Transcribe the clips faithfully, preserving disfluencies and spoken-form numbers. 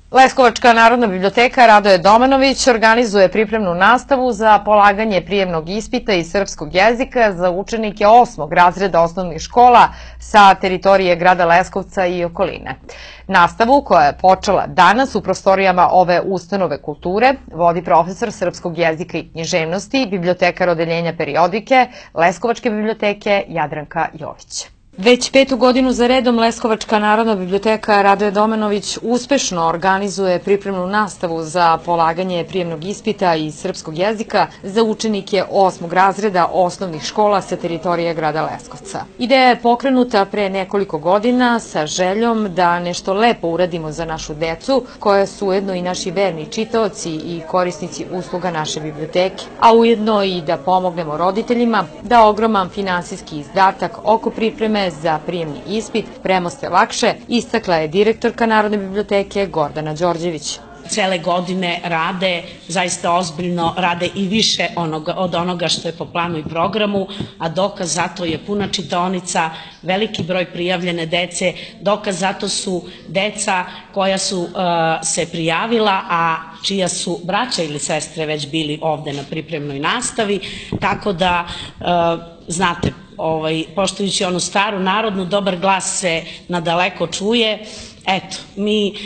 Leskovačka narodna biblioteka Radoje Domanović organizuje pripremnu nastavu za polaganje prijemnog ispita iz srpskog jezika za učenike osmog razreda osnovnih škola sa teritorije grada Leskovca i okoline. Nastavu, koja je počela danas u prostorijama ove ustanove kulture, vodi profesor srpskog jezika i književnosti, bibliotekar odeljenja periodike Leskovačke biblioteke Jadranka Jović. Već petu godinu za redom Leskovačka narodna biblioteka Radoje Domanović uspešno organizuje pripremnu nastavu za polaganje prijemnog ispita iz srpskog jezika za učenike osmog razreda osnovnih škola sa teritorije grada Leskovca. Ideja je pokrenuta pre nekoliko godina sa željom da nešto lepo uradimo za našu decu, koja su ujedno i naši verni čitaoci i korisnici usluga naše biblioteke, a ujedno i da pomognemo roditeljima da ogroman finansijski izdatak oko pripreme za prijemni ispit premoste lakše, istakla je direktorka Narodne biblioteke Gordana Đorđević. Cele godine rade, zaista ozbiljno rade i više onoga, od onoga što je po planu i programu, a dokaz zato je puna čitaonica, veliki broj prijavljene dece, dokaz zato su deca koja su uh, se prijavila, a čija su braća ili sestre već bili ovde na pripremnoj nastavi, tako da uh, znate, ovaj, poštujući onu staru narodnu, dobar glas se nadaleko čuje. Eto, mi e,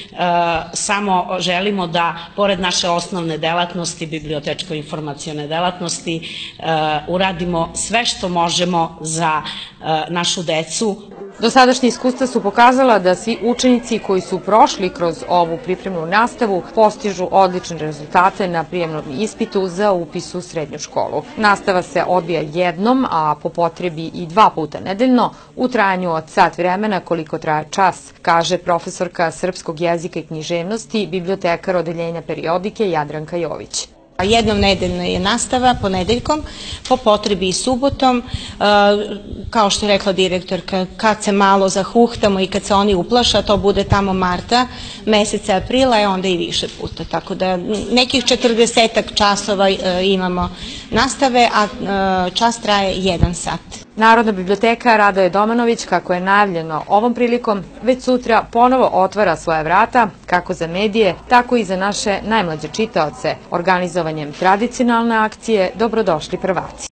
samo želimo da, pored naše osnovne delatnosti, bibliotečko-informacione delatnosti, e, uradimo sve što možemo za e, našu decu. Dosadašnje iskustva su pokazala da svi učenici koji su prošli kroz ovu pripremnu nastavu postižu odlične rezultate na prijemnom ispitu za upis u srednju školu. Nastava se odvija jednom, a po potrebi i dva puta nedeljno, u trajanju od sat vremena koliko traje čas, kaže profesorka srpskog jezika i književnosti, bibliotekar odeljenja periodike Jadranka Jović. Jednom nedeljno je nastava, ponedeljkom, po potrebi i subotom, kao što je rekla direktorka, kad se malo zahuhtamo i kad se oni uplaša, to bude tamo marta, meseca aprila, je onda i više puta, tako da nekih četrdesetak časova imamo nastave, a čas traje jedan sat. Narodna biblioteka Radoje Domanović, kako je najavljeno ovom prilikom, već sutra ponovo otvara svoja vrata, kako za medije, tako i za naše najmlađe čitaoce, organizovanjem tradicionalne akcije Dobrodošli prvaci.